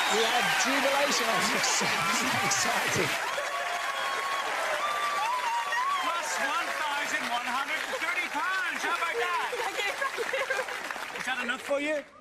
We had jubilation. I was so excited. Plus £1,130. How about that? Thank you. Is that enough for you?